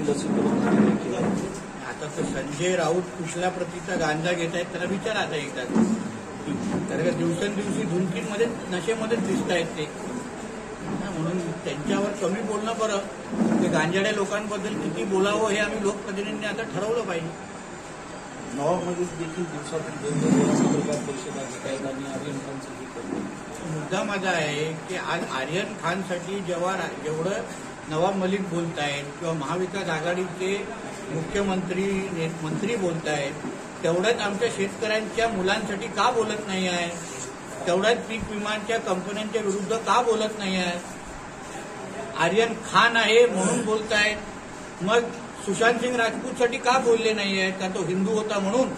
लसीकरण केलं. आता तर संजय राऊत कुठल्या प्रतीचा गांजा घेत आहेत त्याला विचारा आता एकदा. कारण का दिवसेंदिवशी धुंदीमध्ये नशेमध्येच दिसत आहेत ते. म्हणून त्यांच्यावर कमी बोलणं बरं. ते गांजाड्या लोकांबद्दल किती बोलावं हे आम्ही लोकप्रतिनिधींनी आता ठरवलं पाहिजे. नवाबमध्ये देखील दिवसातून 2 वेळा पत्रकार परिषदा घेत आहेत आणि आर्यन खानचं हे करतात. मुद्दा माझा आहे की आज आर्यन खानसाठी जेवढं नवाब मलिक बोलतायत किंवा महाविकास आघाडीचे मंत्री बोलतायत तेवढंच आमच्या शेतकऱ्यांच्या मुलांसाठी का बोलत नाही आहे? तेवढ्याच पीक विमाच्या कंपन्यांच्या विरुद्ध का बोलत नाही आहे? आर्यन खान आहे म्हणून बोलतायत. मग सुशांत सिंग राजपूतसाठी का बोलले नाही आहेत? का तो हिंदू होता म्हणून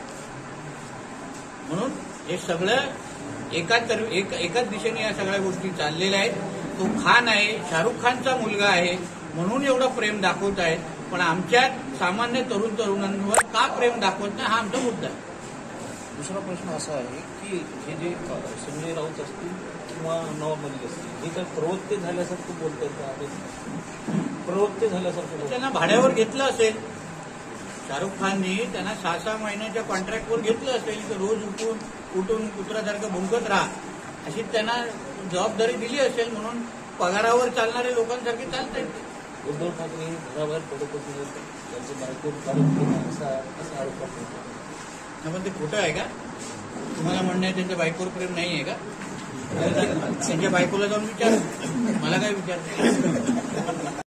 हे सगळं एकाच दिशेने या सगळ्या गोष्टी चाललेल्या आहेत. तो खान आहे, शाहरुख खानचा मुलगा आहे म्हणून एवढं प्रेम दाखवत आहेत. पण आमच्या सामान्य तरुणांवर का प्रेम दाखवत नाही हा आमचा मुद्दा आहे. दुसरा प्रश्न असा आहे की हे जे संजय राऊत असतील किंवा नवाब मलिक असतील हे काय प्रवृत्ती झाल्यासारखं बोलतात का? प्रवृत्ती झाल्यासारखं त्यांना भाड्यावर घेतलं असेल. शाहरुख खाननी त्यांना 6-6 महिन्याच्या कॉन्ट्रॅक्टवर घेतलं असेल की रोज उठून कुत्र्यासारखं भुंकत राहा अशी त्यांना जबाबदारी दिली असेल. म्हणून पगारावर चालणाऱ्या लोकांसारखे चालतात. उद्धव ठाकरे घराबाहेर पडतच नाही, त्यांचं बायको असा आरोप करतात. पण ते खोटं आहे का? तुम्हाला म्हणणं आहे त्यांच्या बायकोवर प्रेम नाही आहे का? त्यांच्या बायकोला जाऊन विचार, मला काय विचार.